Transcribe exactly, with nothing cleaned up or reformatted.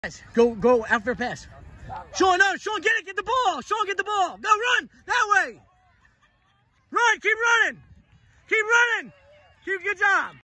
Go, go after a pass. Sean, no, Sean, get it, get the ball. Sean, get the ball. No, run that way. Run, keep running. Keep running. Keep, good job.